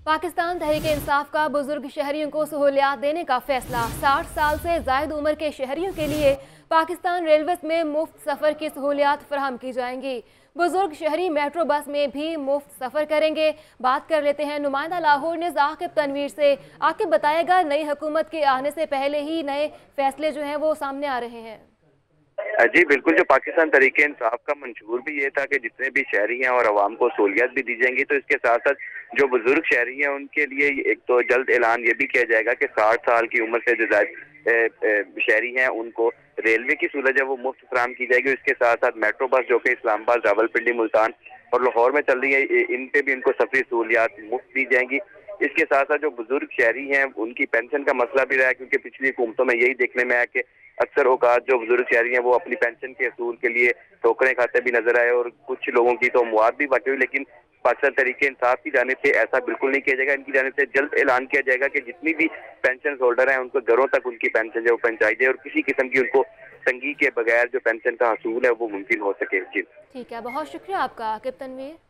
पाकिस्तान तहरीक इंसाफ का बुजुर्ग शहरियों को सहूलियात देने का फैसला। 60 साल से जायद उम्र के शहरियों के लिए पाकिस्तान रेलवे में मुफ्त सफ़र की सहूलियात फराहम की जाएंगी। बुजुर्ग शहरी मेट्रो बस में भी मुफ्त सफ़र करेंगे। बात कर लेते हैं नुमाइंदा लाहौर ने आकिब तनवीर से। आकिब, बताएगा, नई हुकूमत के आने से पहले ही नए फैसले जो हैं वो सामने आ रहे हैं। जी बिल्कुल, जो पाकिस्तान तरीके इंसाफ का मंशूर भी ये था कि जितने भी शहरी हैं और आवाम को सहूलियत भी दी जाएंगी, तो इसके साथ साथ जो बुजुर्ग शहरी हैं उनके लिए एक तो जल्द ऐलान ये भी किया जाएगा कि 60 साल की उम्र से जो शहरी हैं उनको रेलवे की सहूलत है वो मुफ्त फराहम की जाएगी। इसके साथ साथ मेट्रो बस जो कि इस्लामाबाद, रावलपिंडी, मुल्तान और लाहौर में चल रही है, इन पे भी इनको सफरी सहूलियात मुफ्त दी जाएंगी। इसके साथ साथ जो बुजुर्ग शहरी हैं उनकी पेंशन का मसला भी रहा है, क्योंकि पिछली हुकूमतों में यही देखने में आया कि अक्सर औकात जो बुजुर्ग शहरी हैं वो अपनी पेंशन के असूल के लिए ठोकरें खाते भी नजर आए और कुछ लोगों की तो मुआवजा भी बाकी हुई। लेकिन पाकिस्तान तरीके इंसाफ की जानिब से ऐसा बिल्कुल नहीं किया जाएगा। इनकी जानिब से जल्द ऐलान किया जाएगा कि जितनी भी पेंशन होल्डर हैं उनको घरों तक उनकी पेंशन जो पहुंचाई जाए और किसी किस्म की उनको तंगी के बगैर जो पेंशन का हसूल है वो मुमकिन हो सके। जी ठीक है, बहुत शुक्रिया आपका आकिब तनवीर।